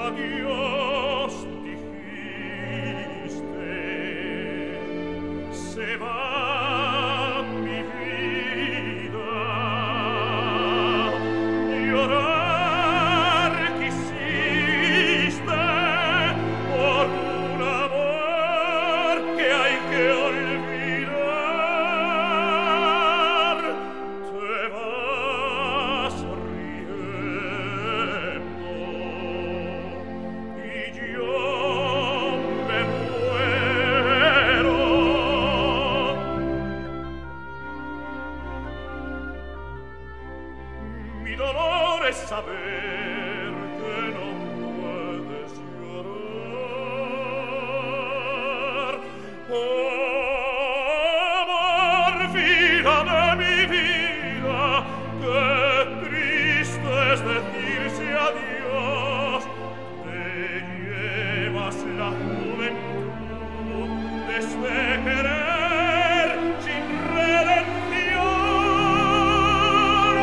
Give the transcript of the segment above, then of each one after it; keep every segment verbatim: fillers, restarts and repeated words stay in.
adiós dijiste, se va mi vida, llorar quisiste por un amor que hay que olvidar, te vas riendo y yo me muero. Mi dolor es saber que no puedes llorar. Amor, vida de mi vida, qué triste es decirse adiós. Te llevas la juventud de este querer sin redención.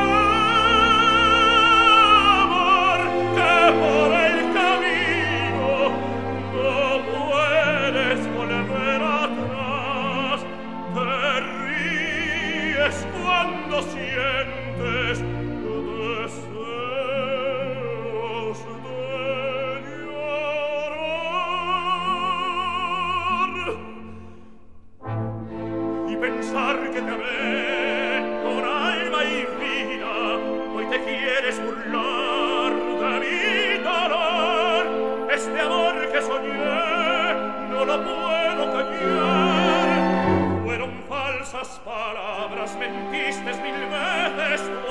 Amor, que por el camino no puedes volver atrás. Te ríes cuando sientes deseos de llorar. Y pensar que te amé con alma y vida, hoy te quieres burlar de mi dolor. Este amor que soñé no lo puedo callar. Fueron falsas palabras, mentiste mil veces, tu